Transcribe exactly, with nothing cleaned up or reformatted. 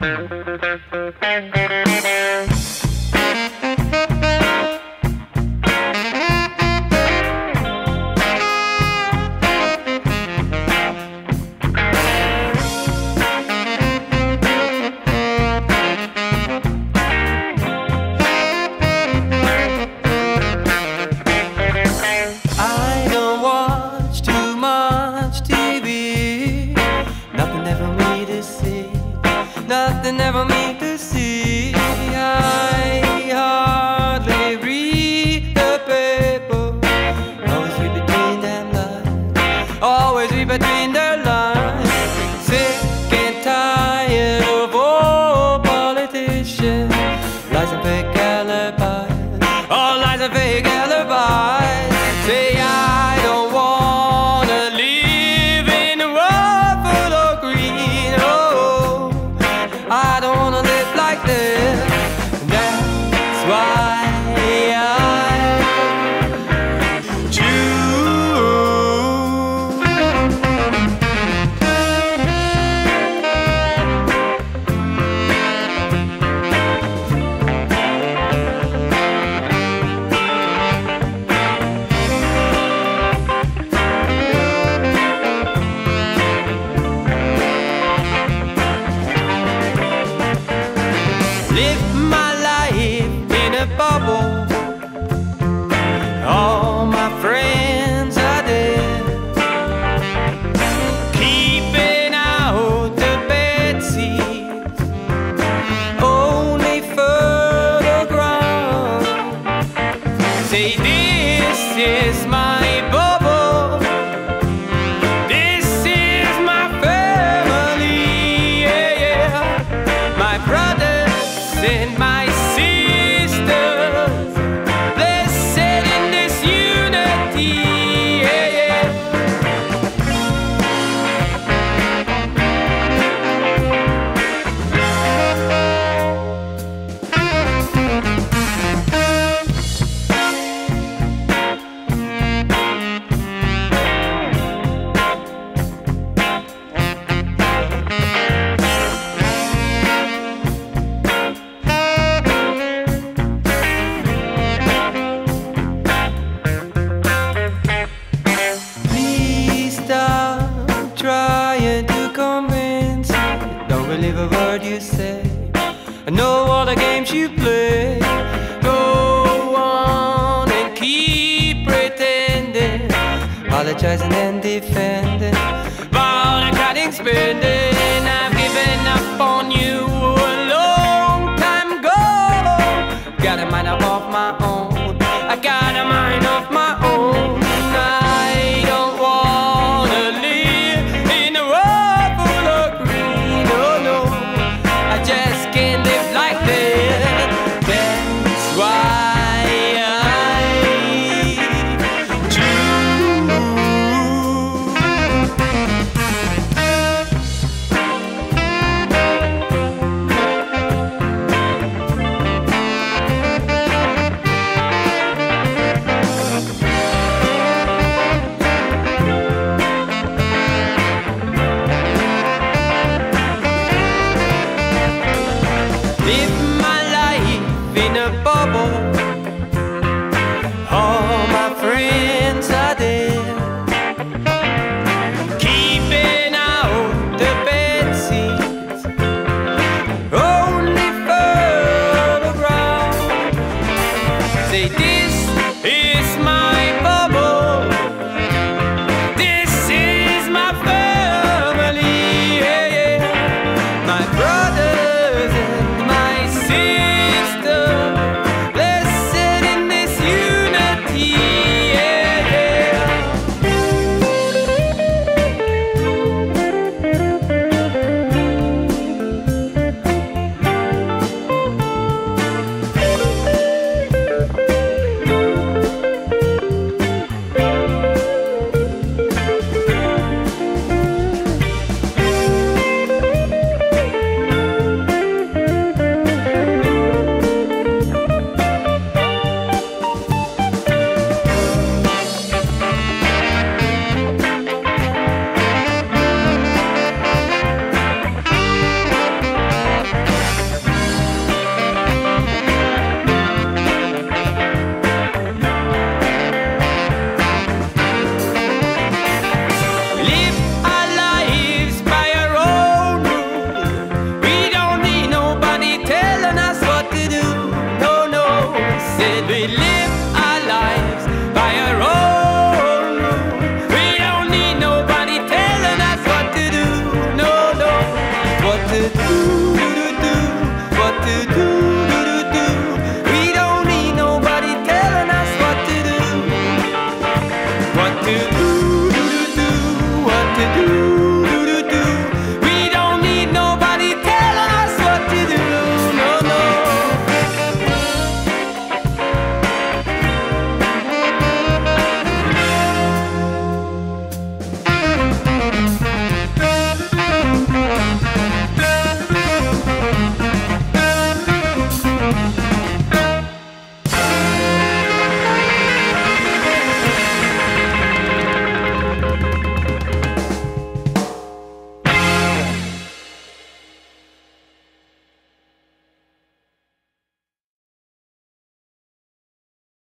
Nothing ever meant to see. I hardly read the paper. Always read between them lines. Always read between their lines. Sick and tired of all politicians. Lies and fake alibis. All lies and fake alibis. Say I don't wanna live in a world full of green. Oh, I don't wanna live like this. That's why I choose. Live my life in a bubble. All my friends are dead. Keeping out the bed seats. Only fertile ground. Say this is my bubble. This is my family. Yeah, yeah. My brother and my sisters, blessed in this unity, yeah, yeah. Trying to convince me. Don't believe a word you say. I know all the games you play. Go on and keep pretending, apologizing and defending, while the cutting spending.